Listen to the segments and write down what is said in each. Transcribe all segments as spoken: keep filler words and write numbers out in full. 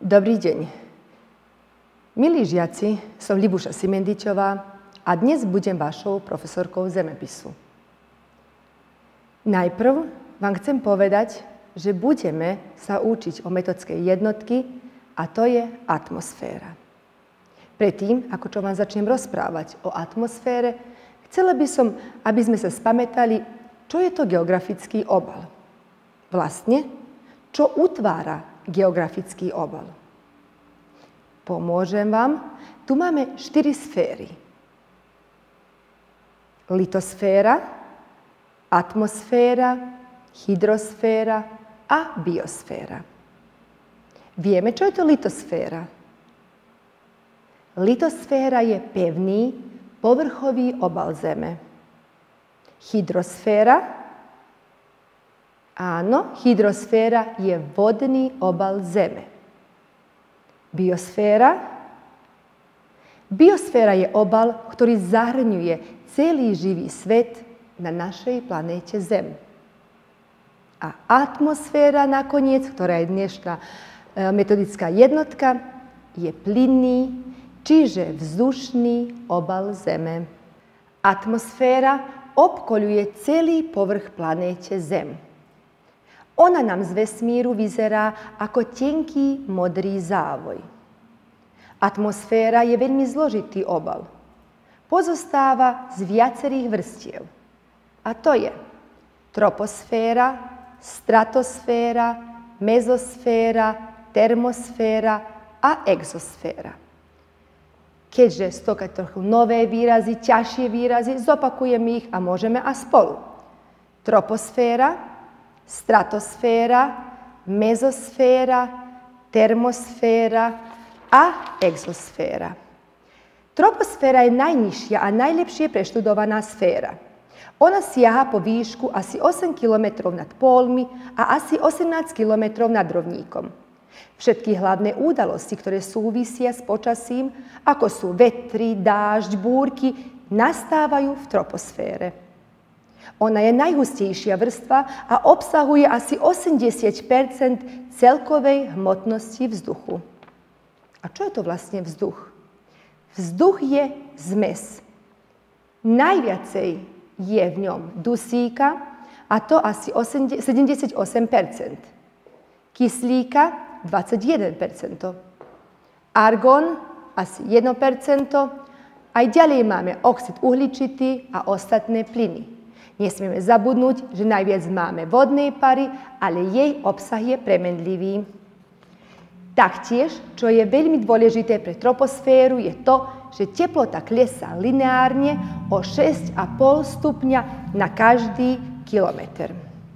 Dobrý deň. Milí žiaci, som Libuša Simendičová a dnes budem vašou profesorkou zemepisu. Najprv vám chcem povedať, že budeme sa učiť o metodskej jednotky a to je atmosféra. Predtým, ako čo vám začnem rozprávať o atmosfére, chcela by som, aby sme sa spamätali, čo je to geografický obal. Vlastne, čo utvára geografický obal. Pomôžem vám. Tu máme štyri sféry. Litosféra, atmosféra, hydrosféra a biosféra. Vieme, čo je to litosféra? Litosféra je pevný, povrchový obal Zeme. Hydrosféra Áno, hydrosféra je vodný obal Zeme. Biosféra? Biosféra je obal, ktorý zahrňuje celý živý svet na našej planéte Zem. A atmosféra nakoniec, ktorá je dnešná metodická jednotka, je plynný, čiže vzdušný obal Zeme. Atmosféra obkoľuje celý povrch planéte Zem. Ona nám z vesmíru vyzerá ako tenký modrý závoj. Atmosféra je veľmi zložitý obal. Pozostáva z viacerých vrstiev. A to je troposféra, stratosféra, mezosféra, termosféra a exosféra. Keďže sú to trochu nové výrazy, ťažšie výrazy, zopakujem ich a môžeme a spolu. Troposféra, stratosféra, mezosféra, termosféra a exosféra. Troposféra je najnižšia a najlepšie preštudovaná sféra. Ona siaha po výšku asi osem kilometrov nad pólmi a asi osemnásť kilometrov nad rovníkom. Všetky hlavné udalosti, ktoré súvisia s počasím, ako sú vetry, dážď, búrky, nastávajú v troposfére. Ona je najhustejšia vrstva a obsahuje asi osemdesiat percent celkovej hmotnosti vzduchu. A čo je to vlastne vzduch? Vzduch je zmes. Najviacej je v ňom dusíka, a to asi sedemdesiatosem percent. Kyslíka dvadsaťjeden percent. Argón asi jedno percento. Aj ďalej máme oxid uhličitý a ostatné plyny. Nesmieme zabudnúť, že najviac máme vodnej pary, ale jej obsah je premenlivý. Taktiež, čo je veľmi dôležité pre troposféru, je to, že teplota klesá lineárne o šesť a pol stupňa na každý kilometr.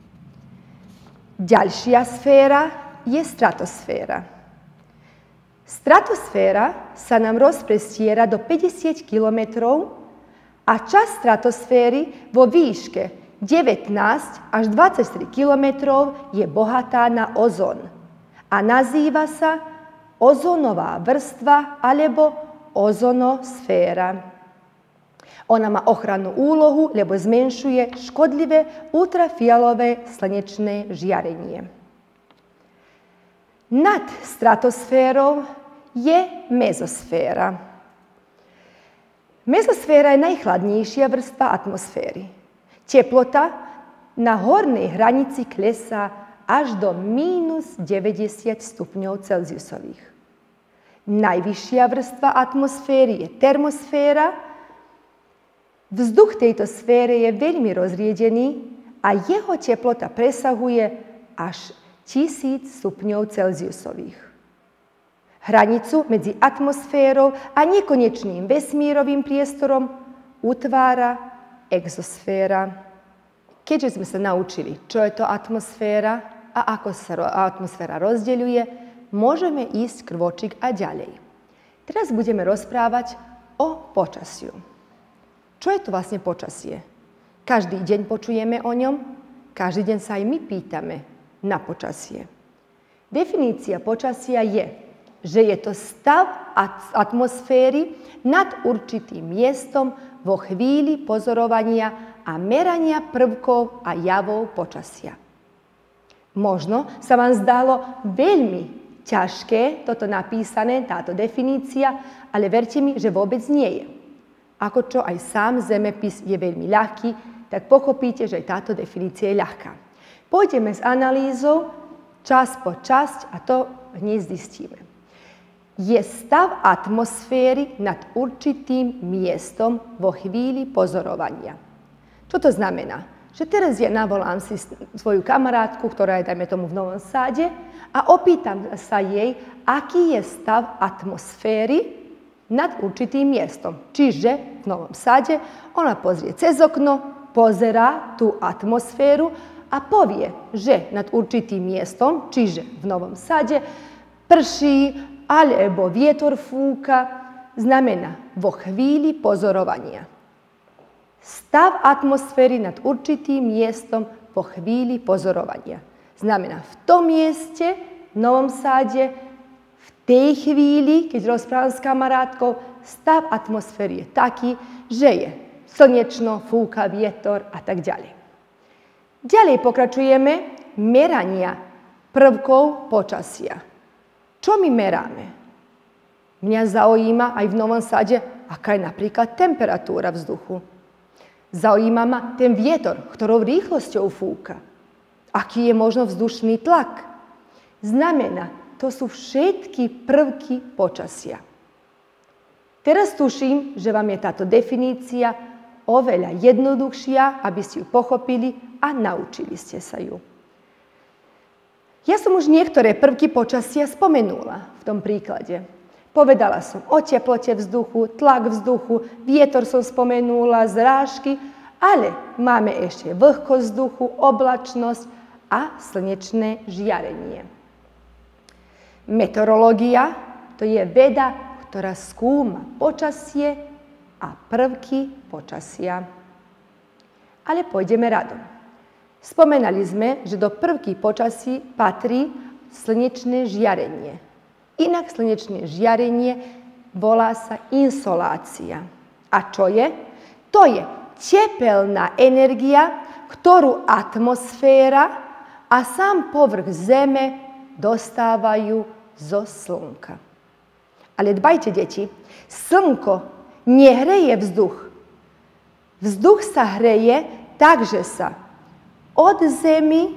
Ďalšia sféra je stratosféra. Stratosféra sa nám rozprestiera do päťdesiat kilometrov a časť stratosféry vo výške devätnásť až dvadsaťtri kilometrov je bohatá na ozón a nazýva sa ozónová vrstva alebo ozonosféra. Ona má ochrannú úlohu, lebo zmenšuje škodlivé ultrafialové slnečné žiarenie. Nad stratosférou je mezosféra. Mezosféra je najchladnejšia vrstva atmosféry. Teplota na hornej hranici klesá až do mínus deväťdesiat stupňov Celziusových. Najvyššia vrstva atmosféry je termosféra. Vzduch tejto sfére je veľmi rozriedený a jeho teplota presahuje až tisíc stupňov Celziusových. Hranicu medzi atmosférou a nekonečným vesmírovým priestorom utvára exosféra. Keďže sme sa naučili, čo je to atmosféra a ako sa atmosféra rozdeľuje, môžeme ísť krôčik a ďalej. Teraz budeme rozprávať o počasiu. Čo je to vlastne počasie? Každý deň počujeme o ňom, každý deň sa aj my pýtame na počasie. Definícia počasia je, že je to stav atmosféry nad určitým miestom vo chvíli pozorovania a merania prvkov a javov počasia. Možno sa vám zdalo veľmi ťažké toto napísané, táto definícia, ale verte mi, že vôbec nie je. Ako čo aj sám zemepis je veľmi ľahký, tak pochopíte, že aj táto definícia je ľahká. Pôjdeme s analýzou časť po časť a to hneď zistíme. Je stav atmosféry nad určitým miestom vo chvíli pozorovania. Čo to znamená? Že teraz ja navolám si svoju kamarátku, ktorá je, dajme tomu, v Novom Sade a opýtam sa jej, aký je stav atmosféry nad určitým miestom. Čiže v Novom Sade ona pozrie cez okno, pozerá tú atmosféru a povie, že nad určitým miestom, čiže v Novom Sade, prší alebo vietor fúka, znamená vo chvíli pozorovania. Stav atmosféry nad určitým miestom po chvíli pozorovania. Znamená v tom mieste, v Novom Sade, v tej chvíli, keď rozprávam s kamarátkou, stav atmosféry je taký, že je slnečno, fúka, vietor a tak ďalej. Ďalej pokračujeme merania prvkov počasia. Čo my meráme? Mňa zaujíma aj v Novom Sade, aká je napríklad temperatúra vzduchu. Zaujíma ma ten vietor, ktorou rýchlosťou fúka. Aký je možno vzdušný tlak. Znamená, to sú všetky prvky počasia. Teraz tuším, že vám je táto definícia oveľa jednoduchšia, aby ste ju pochopili a naučili ste sa ju. Ja som už niektoré prvky počasia spomenula v tom príklade. Povedala som o teplote vzduchu, tlak vzduchu, vietor som spomenula, zrážky, ale máme ešte vlhkosť vzduchu, oblačnosť a slnečné žiarenie. Meteorológia to je veda, ktorá skúma počasie a prvky počasia. Ale pôjdeme radom. Spomenali sme, že do prvky počasí patrí slnečné žiarenie. Inak slnečné žiarenie volá sa insolácia. A čo je? To je tepelná energia, ktorú atmosféra a sám povrch Zeme dostávajú zo slnka. Ale dbajte, deti, slnko nehreje vzduch. Vzduch sa hreje tak, že sa od Zemi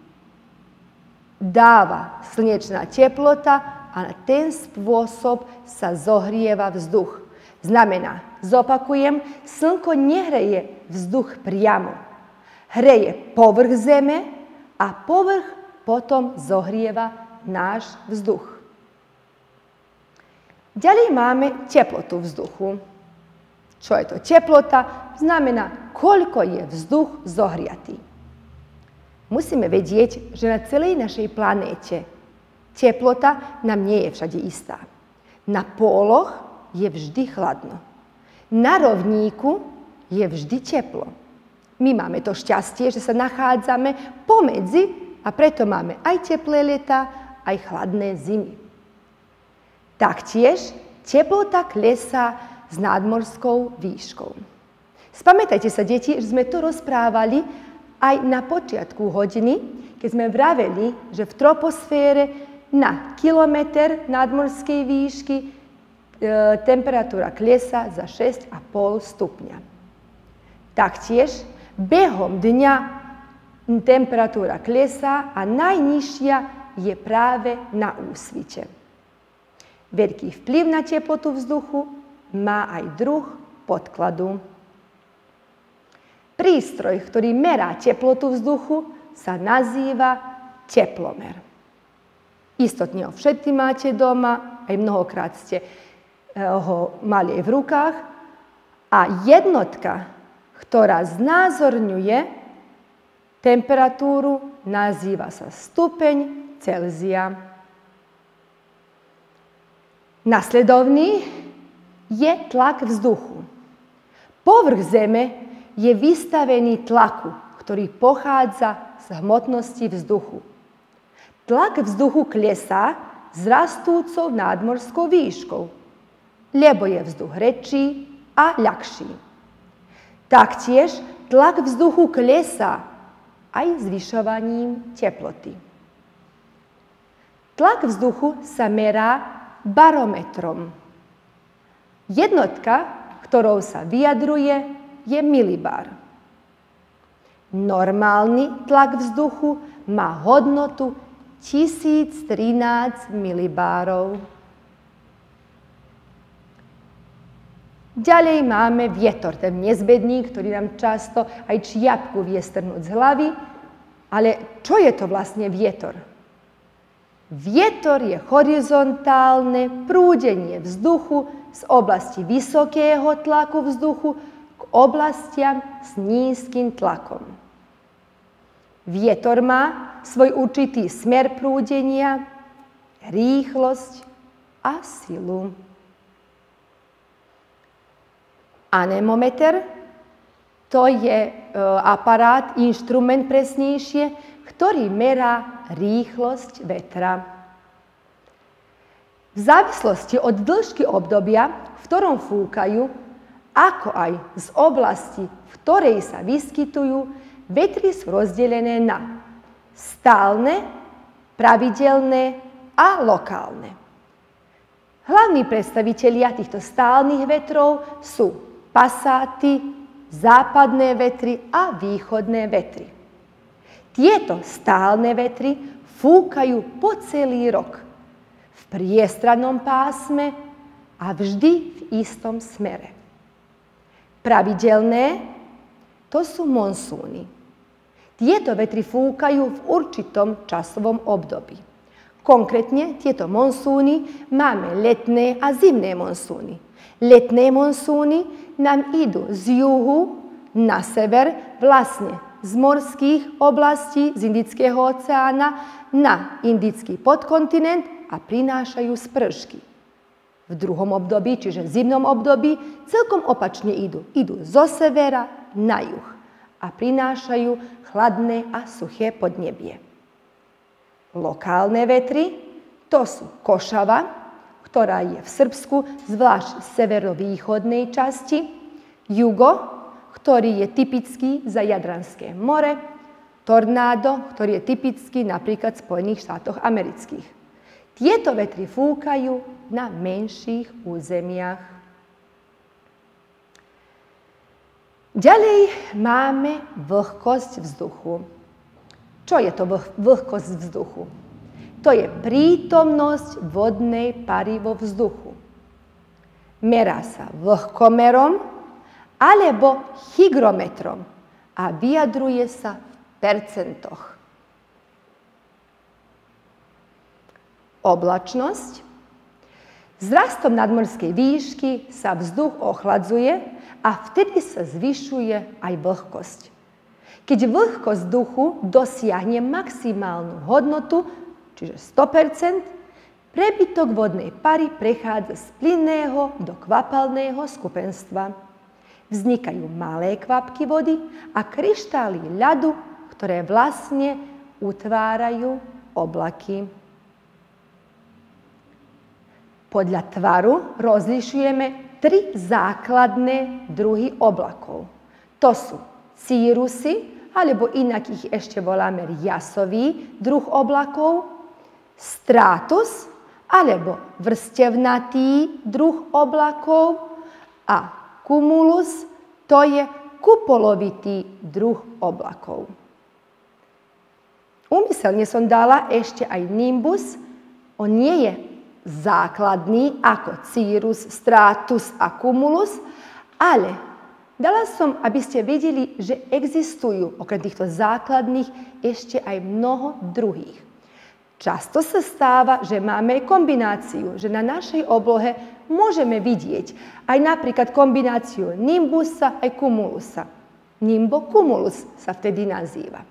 dáva slnečná teplota a na ten spôsob sa zohrieva vzduch. Znamená, zopakujem, slnko nehreje vzduch priamo. Hreje povrch Zeme a povrch potom zohrieva náš vzduch. Ďalej máme teplotu vzduchu. Čo je to teplota? Znamená, koľko je vzduch zohriatý. Musíme vedieť, že na celej našej planéte teplota nám nie je všade istá. Na póloch je vždy chladno. Na rovníku je vždy teplo. My máme to šťastie, že sa nachádzame pomedzi a preto máme aj teplé leta, aj chladné zimy. Taktiež teplota klesá s nadmorskou výškou. Spamätajte sa, deti, že sme to rozprávali aj na počiatku hodiny, keď sme vraveli, že v troposfére na kilometr nadmorskej výšky e, temperatúra klesá za šesť a pol stupňa. Taktiež behom dňa temperatúra klesá a najnižšia je práve na úsvite. Veľký vplyv na teplotu vzduchu má aj druh podkladu. Prístroj, ktorý merá teplotu vzduchu, sa nazýva teplomer. Istotne ho všetci máte doma, aj mnohokrát ste ho mali aj v rukách. A jednotka, ktorá znázorňuje temperatúru, nazýva sa stupeň Celzia. Nasledovný je tlak vzduchu. Povrch Zeme je vystavený tlaku, ktorý pochádza z hmotnosti vzduchu. Tlak vzduchu klesá s rastúcou nadmorskou výškou, lebo je vzduch rečší a ľahší. Taktiež tlak vzduchu klesá aj zvyšovaním teploty. Tlak vzduchu sa merá barometrom. Jednotka, ktorou sa vyjadruje, je milibar. Normálny tlak vzduchu má hodnotu tisíc trinásť milibárov. Ďalej máme vietor, ten nezbedník, ktorý nám často aj čiapku vie strhnúť z hlavy. Ale čo je to vlastne vietor? Vietor je horizontálne prúdenie vzduchu z oblasti vysokého tlaku vzduchu k oblastiam s nízkym tlakom. Vietor má svoj určitý smer prúdenia, rýchlosť a silu. Anemometer to je e, aparát, inštrument presnejšie, ktorý merá rýchlosť vetra. V závislosti od dĺžky obdobia, v ktorom fúkajú, ako aj z oblasti, v ktorej sa vyskytujú, vetry sú rozdelené na stálne, pravidelné a lokálne. Hlavní predstavitelia týchto stálnych vetrov sú pasáty, západné vetry a východné vetry. Tieto stálne vetry fúkajú po celý rok v priestrannom pásme a vždy v istom smere. Pravidelné to sú monsúny. Tieto vetry fúkajú v určitom časovom období. Konkrétne tieto monsúny máme letné a zimné monsúny. Letné monsúny nám idú z juhu na sever, vlastne z morských oblastí, z Indického oceána na indický podkontinent a prinášajú spršky. V druhom období, čiže v zimnom období, celkom opačne idú. Idú zo severa na juh a prinášajú chladné a suché podnebie. Lokálne vetry, to sú košava, ktorá je v Srbsku, zvlášť v severovýchodnej časti, jugo, ktorý je typický za Jadranské more, tornádo, ktorý je typický napríklad v Spojených štátoch amerických. Tieto vetry fúkajú na menších územiach. Ďalej máme vlhkosť vzduchu. Čo je to vlhkosť vzduchu? To je prítomnosť vodnej pary vo vzduchu. Merá sa vlhkomerom alebo hygrometrom a vyjadruje sa v percentoch. Oblačnosť. S rastom nadmorskej výšky sa vzduch ochladzuje a vtedy sa zvyšuje aj vlhkosť. Keď vlhkosť vzduchu dosiahne maximálnu hodnotu, čiže sto percent, prebytok vodnej pary prechádza z plynného do kvapalného skupenstva. Vznikajú malé kvapky vody a kryštály ľadu, ktoré vlastne utvárajú oblaky. Podľa tvaru rozlišujeme tri základné druhy oblakov. To sú círusy, alebo inak ich ešte voláme riasový druh oblakov, stratus, alebo vrstevnatý druh oblakov a cumulus, to je kupolovitý druh oblakov. Úmyselne som dala ešte aj nimbus, on nie je základný ako círus, stratus a cumulus, ale dala som, aby ste vedeli, že existujú okrem týchto základných ešte aj mnoho druhých. Často sa stáva, že máme kombináciu, že na našej oblohe môžeme vidieť aj napríklad kombináciu nimbusa aj cumulusa. Nimbocumulus sa vtedy nazýva.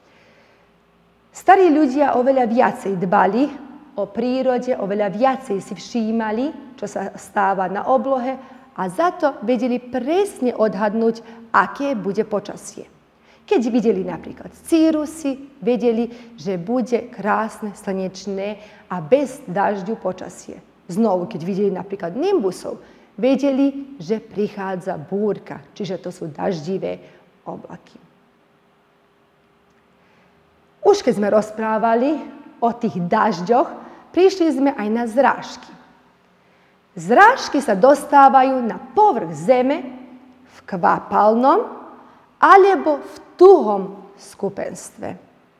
Starí ľudia oveľa viacej dbali o prírode, oveľa viacej si všímali, čo sa stáva na oblohe a za to vedeli presne odhadnúť, aké bude počasie. Keď videli napríklad círusy, vedeli, že bude krásne, slnečné a bez dažďu počasie. Znovu, keď videli napríklad nimbusov, vedeli, že prichádza búrka, čiže to sú daždivé oblaky. Už keď sme rozprávali o tých dažďoch, prišli sme aj na zrážky. Zrážky sa dostávajú na povrch zeme v kvapalnom alebo v tuhom skupenstve.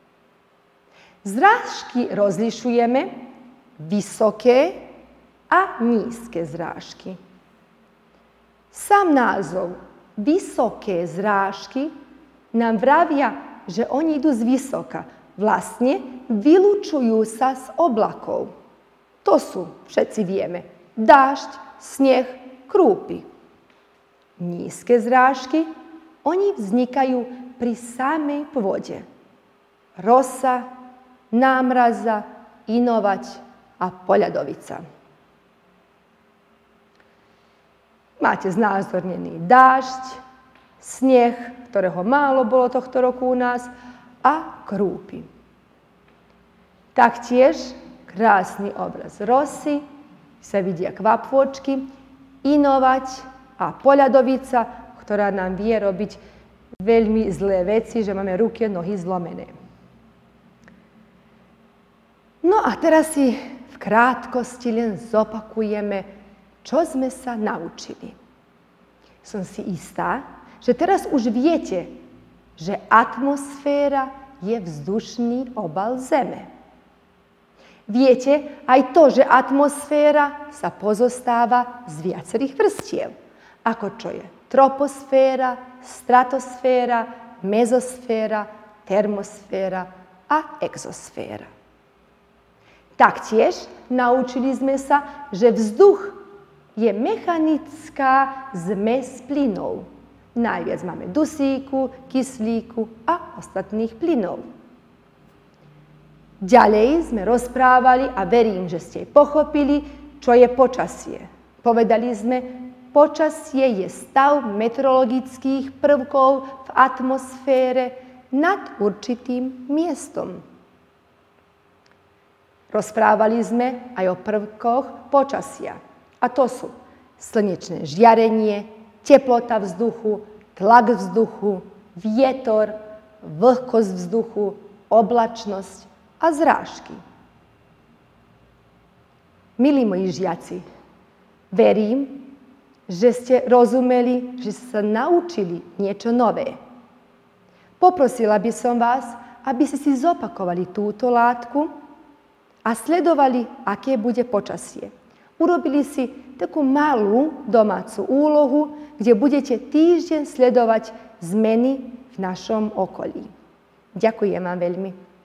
Zrážky rozlišujeme vysoké a nízke zrážky. Sám názov vysoké zrážky nám vravia, že oni idú zvysoka. Vlastne vylúčujú sa z oblakov. To sú, všetci vieme, dážď, sneh, krúpy. Nízke zrážky, oni vznikajú pri samej pôde. Rosa, námraza, inovať a poľadovica. Máte znázornený dážď, sneh, ktorého málo bolo tohto roku u nás, a krúpy. Taktiež krásny obraz rosy, sa vidia kvapôčky, inovať a poľadovica, ktorá nám vie robiť veľmi zlé veci, že máme ruky a nohy zlomené. No a teraz si v krátkosti len zopakujeme, čo sme sa naučili. Som si istá, že teraz už viete, že atmosféra je vzdušný obal Zeme. Viete aj to, že atmosféra sa pozostáva z viacerých vrstiev, ako čo je troposféra, stratosféra, mezosféra, termosféra a exosféra. Taktiež naučili sme sa, že vzduch je mechanická zmes plynov. Najviac máme dusíku, kyslíku a ostatných plynov. Ďalej sme rozprávali a verím, že ste pochopili, čo je počasie. Povedali sme, počasie je stav meteorologických prvkov v atmosfére nad určitým miestom. Rozprávali sme aj o prvkoch počasia. A to sú slnečné žiarenie, teplota vzduchu, tlak vzduchu, vietor, vlhkosť vzduchu, oblačnosť a zrážky. Milí moji žiaci, verím, že ste rozumeli, že ste sa naučili niečo nové. Poprosila by som vás, aby ste si zopakovali túto látku a sledovali, aké bude počasie. Urobili si takú malú domácu úlohu, kde budete týždeň sledovať zmeny v našom okolí. Ďakujem vám veľmi.